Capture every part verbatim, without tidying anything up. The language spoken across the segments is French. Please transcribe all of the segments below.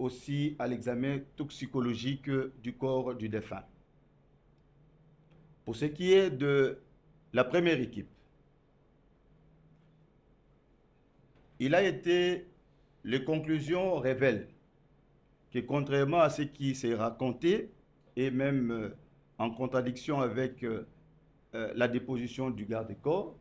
aussi à l'examen toxicologique du corps du défunt. Pour ce qui est de la première équipe, il a été, les conclusions révèlent que contrairement à ce qui s'est raconté, et même euh, en contradiction avec euh, euh, la déposition du garde-corps,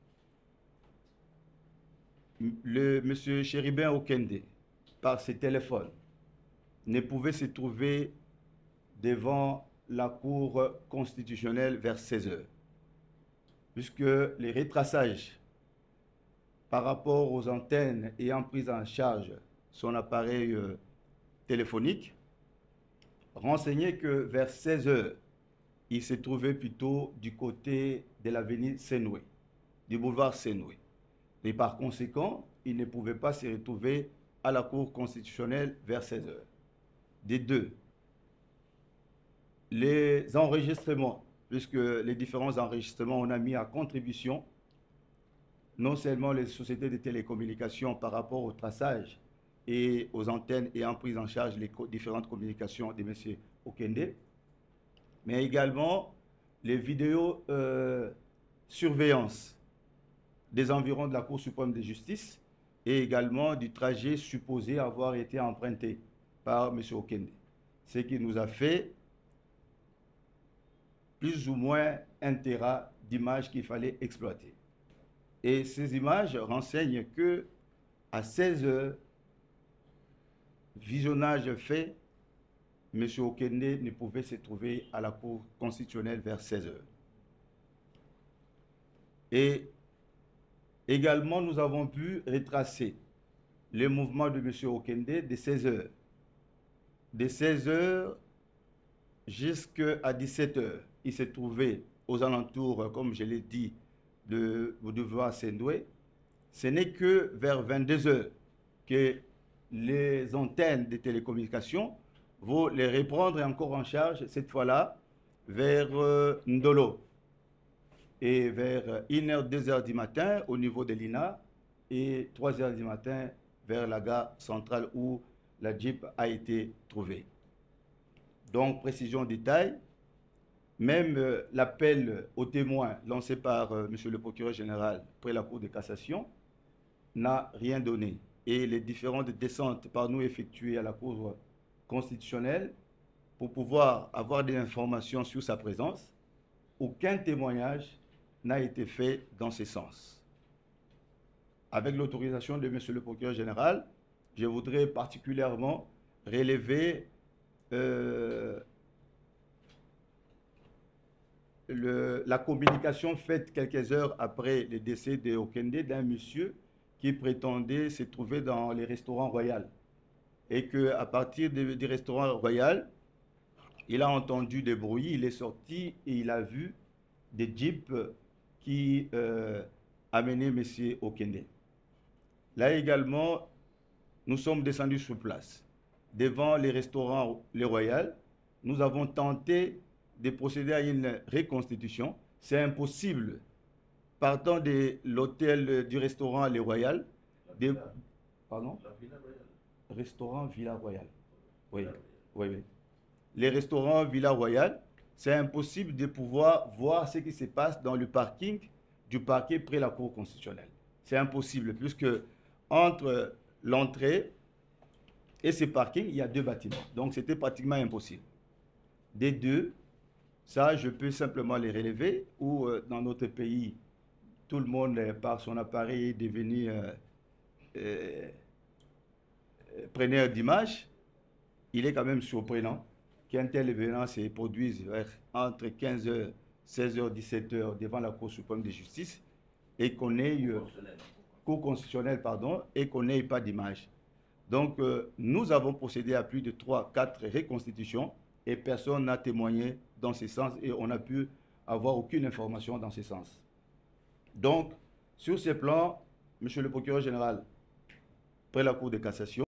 le M. Chéribin Okende, par ses téléphones, ne pouvait se trouver devant la Cour constitutionnelle vers seize heures, puisque les retraçages par rapport aux antennes ayant pris en charge son appareil euh, téléphonique renseignaient que vers seize heures, il se trouvait plutôt du côté de l'avenue Senoué, du boulevard Senoué. Et par conséquent, il ne pouvait pas se retrouver à la Cour constitutionnelle vers seize heures. Des deux, les enregistrements, puisque les différents enregistrements, on a mis à contribution non seulement les sociétés de télécommunications par rapport au traçage et aux antennes ayant pris en charge les différentes communications de M. Okende, mais également les vidéos euh, surveillance des environs de la Cour suprême de justice et également du trajet supposé avoir été emprunté par M. Okende. Ce qui nous a fait plus ou moins un téra d'images qu'il fallait exploiter. Et ces images renseignent que à seize heures, visionnage fait, M. Okende ne pouvait se trouver à la Cour constitutionnelle vers seize heures. Et également, nous avons pu retracer les mouvements de M. Okende de seize heures. De seize heures jusqu'à dix-sept heures, il s'est trouvé aux alentours, comme je l'ai dit, de boulevard Senoué. Ce n'est que vers vingt-deux heures que les antennes de télécommunications vont les reprendre encore en charge, cette fois-là, vers euh, Ndolo. Et vers une heure, deux heures du matin au niveau de l'I N A et trois heures du matin vers la gare centrale où la Jeep a été trouvée. Donc, précision détail, même euh, l'appel aux témoins lancé par euh, M. le procureur général près la Cour de cassation n'a rien donné. Et les différentes descentes par nous effectuées à la Cour constitutionnelle pour pouvoir avoir des informations sur sa présence, aucun témoignage n'a été fait dans ce sens. Avec l'autorisation de M. le procureur général, je voudrais particulièrement relever euh, le, la communication faite quelques heures après le décès de Okende d'un monsieur qui prétendait se trouver dans les restaurants royaux. Et qu'à partir du de, restaurant royal, il a entendu des bruits, il est sorti et il a vu des jeeps qui euh, amenaient M. Okende. Là également, nous sommes descendus sur place. Devant les restaurants Les Royales, nous avons tenté de procéder à une reconstitution. C'est impossible. Partant de l'hôtel du restaurant Les Royales, de... Pardon? La Villa Royale. Restaurant Villa Royale. Oui, oui, oui. Les restaurants Villa Royale, c'est impossible de pouvoir voir ce qui se passe dans le parking du parquet près la Cour constitutionnelle. C'est impossible, puisque entre l'entrée et ce parking, il y a deux bâtiments. Donc, c'était pratiquement impossible. Des deux, ça, je peux simplement les relever, ou euh, dans notre pays, tout le monde, euh, par son appareil, est devenu euh, euh, preneur d'images. Il est quand même surprenant qu'un tel événement se produise entre quinze heures, seize heures, dix-sept heures devant la Cour suprême de justice et qu'on ait euh, Cour constitutionnelle, pardon, et qu'on n'ait pas d'image. Donc, euh, nous avons procédé à plus de trois, quatre reconstitutions et personne n'a témoigné dans ce sens et on n'a pu avoir aucune information dans ce sens. Donc, sur ce plan, M. le procureur général, près la Cour de cassation,